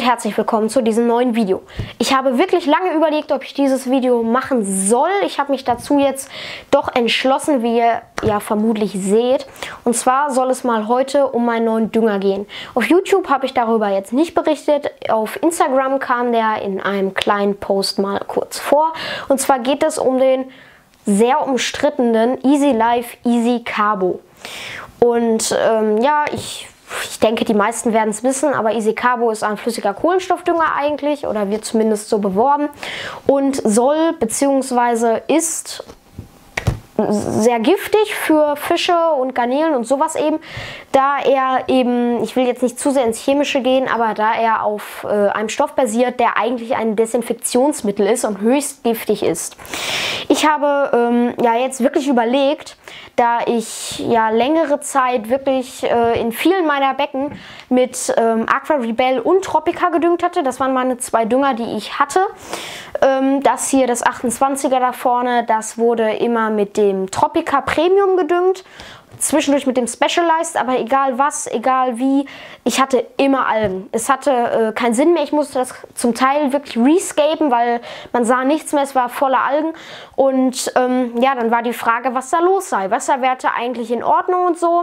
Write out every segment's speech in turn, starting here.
herzlich willkommen zu diesem neuen Video. Ich habe wirklich lange überlegt, ob ich dieses Video machen soll. Ich habe mich dazu jetzt doch entschlossen, wie ihr ja vermutlich seht. Und zwar soll es mal heute um meinen neuen Dünger gehen. Auf YouTube habe ich darüber jetzt nicht berichtet. Auf Instagram kam der in einem kleinen Post mal kurz vor. Und zwar geht es um den sehr umstrittenen Easy Life Easy Carbo. Und ja, ich denke, die meisten werden es wissen, aber Easy Carbo ist ein flüssiger Kohlenstoffdünger eigentlich oder wird zumindest so beworben und soll bzw. ist sehr giftig für Fische und Garnelen und sowas eben, da er eben, ich will jetzt nicht zu sehr ins Chemische gehen, aber da er auf einem Stoff basiert, der eigentlich ein Desinfektionsmittel ist und höchst giftig ist. Ich habe ja jetzt wirklich überlegt, da ich ja längere Zeit wirklich in vielen meiner Becken mit Aqua Rebel und Tropica gedüngt hatte. Das waren meine zwei Dünger, die ich hatte. Das hier, das 28er da vorne, das wurde immer mit dem Tropica Premium gedüngt. Zwischendurch mit dem Specialized, aber egal was, egal wie, ich hatte immer Algen. Es hatte keinen Sinn mehr, ich musste das zum Teil wirklich rescapen, weil man sah nichts mehr, es war voller Algen. Und ja, dann war die Frage, was da los sei. Wasserwerte eigentlich in Ordnung und so.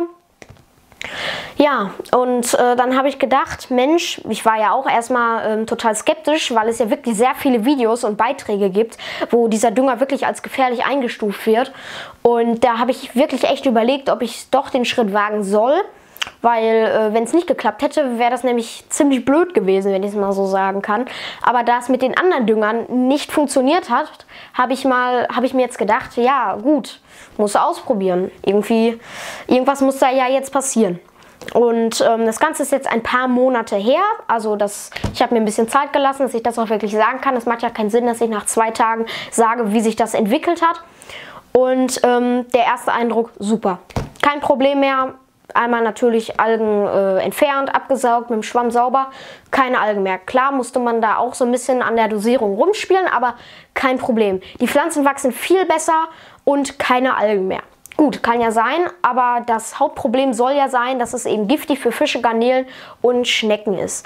Ja, und dann habe ich gedacht, Mensch, ich war ja auch erstmal total skeptisch, weil es ja wirklich sehr viele Videos und Beiträge gibt, wo dieser Dünger wirklich als gefährlich eingestuft wird. Und da habe ich wirklich echt überlegt, ob ich doch den Schritt wagen soll, weil wenn es nicht geklappt hätte, wäre das nämlich ziemlich blöd gewesen, wenn ich es mal so sagen kann. Aber da es mit den anderen Düngern nicht funktioniert hat, habe ich mir jetzt gedacht, ja gut, muss ausprobieren. Irgendwas muss da ja jetzt passieren. Und das Ganze ist jetzt ein paar Monate her, also ich habe mir ein bisschen Zeit gelassen, dass ich das auch wirklich sagen kann. Es macht ja keinen Sinn, dass ich nach 2 Tagen sage, wie sich das entwickelt hat. Und der erste Eindruck, super. Kein Problem mehr. Einmal natürlich Algen entfernt, abgesaugt, mit dem Schwamm sauber, keine Algen mehr. Klar musste man da auch so ein bisschen an der Dosierung rumspielen, aber kein Problem. Die Pflanzen wachsen viel besser und keine Algen mehr. Gut, kann ja sein, aber das Hauptproblem soll ja sein, dass es eben giftig für Fische, Garnelen und Schnecken ist.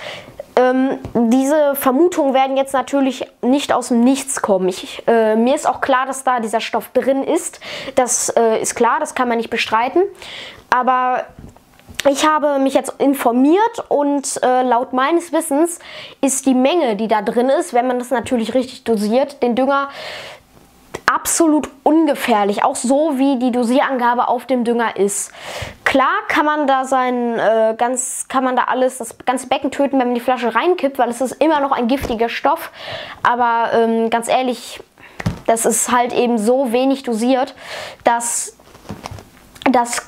Diese Vermutungen werden jetzt natürlich nicht aus dem Nichts kommen. Mir ist auch klar, dass da dieser Stoff drin ist. Das ist klar, das kann man nicht bestreiten. Aber ich habe mich jetzt informiert und laut meines Wissens ist die Menge, die da drin ist, wenn man das natürlich richtig dosiert, den Dünger, absolut ungefährlich, auch so wie die Dosierangabe auf dem Dünger ist. Klar kann man da das ganze Becken töten, wenn man die Flasche reinkippt, weil es ist immer noch ein giftiger Stoff. Aber ganz ehrlich, das ist halt eben so wenig dosiert, dass das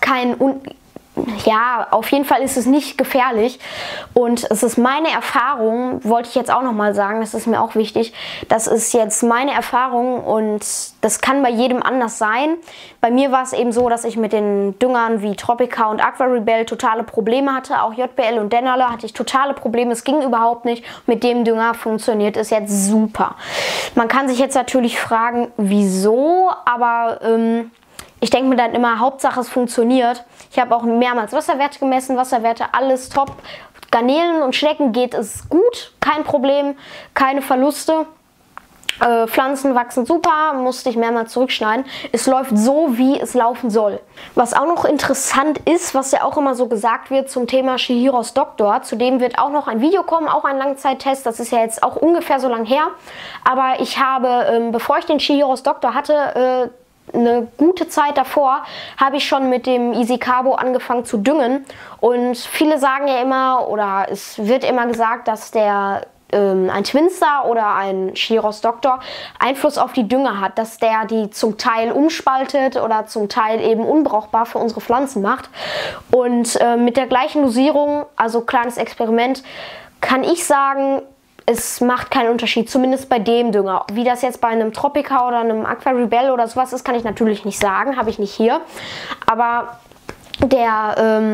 ja, auf jeden Fall ist es nicht gefährlich und es ist meine Erfahrung, wollte ich jetzt auch nochmal sagen, das ist mir auch wichtig, das ist jetzt meine Erfahrung und das kann bei jedem anders sein. Bei mir war es eben so, dass ich mit den Düngern wie Tropica und Aqua Rebel totale Probleme hatte, auch JBL und Dennerle hatte ich totale Probleme, es ging überhaupt nicht. Mit dem Dünger funktioniert es jetzt super. Man kann sich jetzt natürlich fragen, wieso, aber ich denke mir dann immer, Hauptsache es funktioniert. Ich habe auch mehrmals Wasserwerte gemessen, Wasserwerte alles top. Garnelen und Schnecken geht es gut, kein Problem, keine Verluste. Pflanzen wachsen super, musste ich mehrmals zurückschneiden. Es läuft so, wie es laufen soll. Was auch noch interessant ist, was ja auch immer so gesagt wird zum Thema Chihiros Doctor, zu dem wird auch noch ein Video kommen, auch ein Langzeittest. Das ist ja jetzt auch ungefähr so lang her. Aber ich habe, bevor ich den Chihiros Doctor hatte, eine gute Zeit davor habe ich schon mit dem Easy Carbo angefangen zu düngen und viele sagen ja immer oder es wird immer gesagt, dass ein Twinstar oder ein Chihiros Doctor Einfluss auf die Dünger hat, dass der die zum Teil umspaltet oder zum Teil eben unbrauchbar für unsere Pflanzen macht und mit der gleichen Dosierung, also kleines Experiment, kann ich sagen, es macht keinen Unterschied, zumindest bei dem Dünger. Wie das jetzt bei einem Tropica oder einem Aqua Rebel oder sowas ist, kann ich natürlich nicht sagen, habe ich nicht hier. Aber der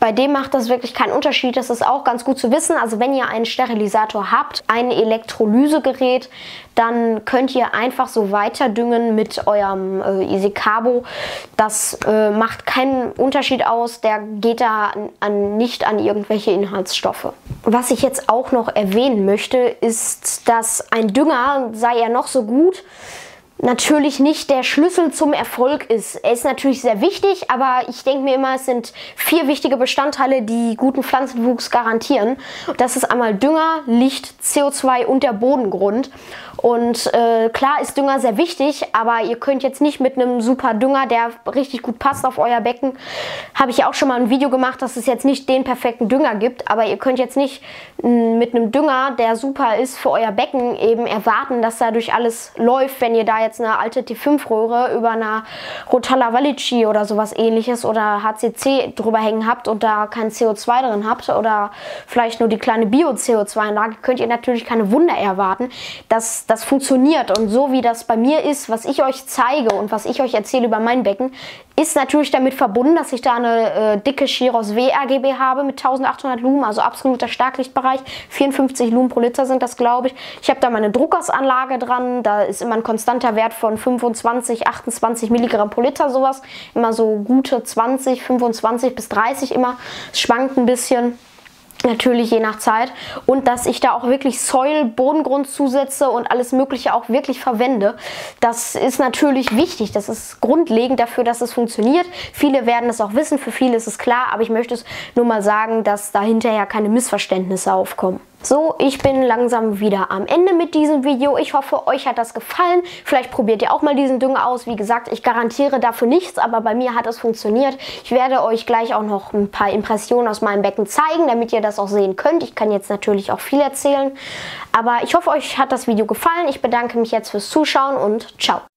Bei dem macht das wirklich keinen Unterschied. Das ist auch ganz gut zu wissen. Also wenn ihr einen Sterilisator habt, ein Elektrolysegerät, dann könnt ihr einfach so weiter düngen mit eurem Easy Carbo. Das macht keinen Unterschied aus. Der geht da nicht an irgendwelche Inhaltsstoffe. Was ich jetzt auch noch erwähnen möchte, ist, dass ein Dünger, sei er noch so gut, natürlich nicht der Schlüssel zum Erfolg ist. Er ist natürlich sehr wichtig, aber ich denke mir immer, es sind 4 wichtige Bestandteile, die guten Pflanzenwuchs garantieren. Das ist einmal Dünger, Licht, CO2 und der Bodengrund. Und klar ist Dünger sehr wichtig, aber ihr könnt jetzt nicht mit einem super Dünger, der richtig gut passt auf euer Becken, habe ich ja auch schon mal ein Video gemacht, dass es jetzt nicht den perfekten Dünger gibt, aber ihr könnt jetzt nicht mit einem Dünger, der super ist für euer Becken, eben erwarten, dass dadurch alles läuft, wenn ihr da jetzt eine alte T5-Röhre über einer Rotalla Valici oder sowas ähnliches oder HCC drüber hängen habt und da kein CO2 drin habt oder vielleicht nur die kleine Bio-CO2-Anlage, könnt ihr natürlich keine Wunder erwarten, dass das funktioniert. Und so wie das bei mir ist, was ich euch zeige und was ich euch erzähle über mein Becken, ist natürlich damit verbunden, dass ich da eine dicke Chiros W RGB habe mit 1800 Lumen, also absoluter Starklichtbereich. 54 Lumen pro Liter sind das, glaube ich. Ich habe da meine Druckgausanlage dran, da ist immer ein konstanter Wert von 25, 28 Milligramm pro Liter, sowas. Immer so gute 20, 25 bis 30 immer. Es schwankt ein bisschen. Natürlich je nach Zeit, und dass ich da auch wirklich Soil, Bodengrund zusetze und alles Mögliche auch wirklich verwende. Das ist natürlich wichtig, das ist grundlegend dafür, dass es funktioniert. Viele werden es auch wissen, für viele ist es klar, aber ich möchte es nur mal sagen, dass da hinterher keine Missverständnisse aufkommen. So, ich bin langsam wieder am Ende mit diesem Video. Ich hoffe, euch hat das gefallen. Vielleicht probiert ihr auch mal diesen Dünger aus. Wie gesagt, ich garantiere dafür nichts, aber bei mir hat es funktioniert. Ich werde euch gleich auch noch ein paar Impressionen aus meinem Becken zeigen, damit ihr das auch sehen könnt. Ich kann jetzt natürlich auch viel erzählen, aber ich hoffe, euch hat das Video gefallen. Ich bedanke mich jetzt fürs Zuschauen und ciao.